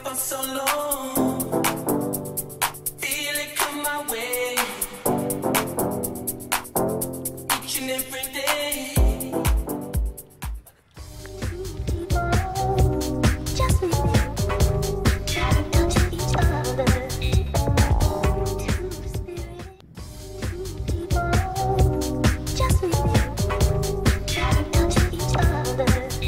for so long. Feel it come my way each and every day. Just touching each other. Just touching each other.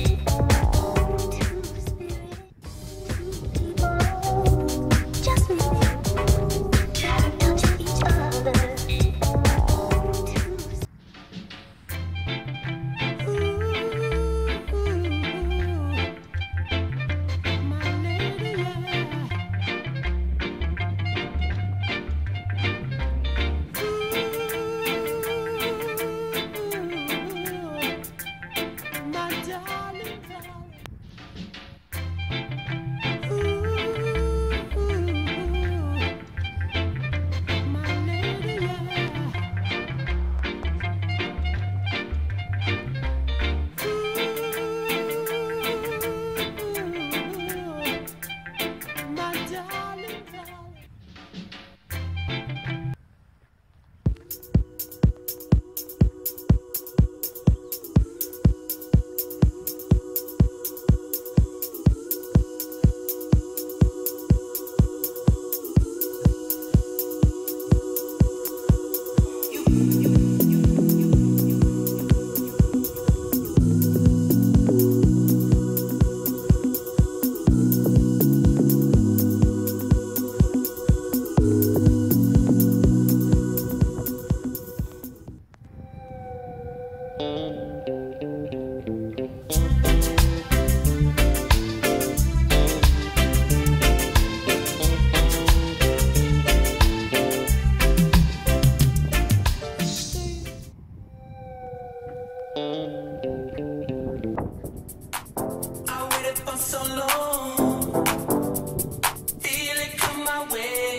I waited for so long. Feel it come my way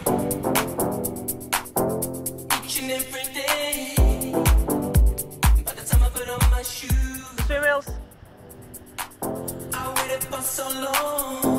each and every day. By the time I put on my shoes, Spin wheels. I waited for so long.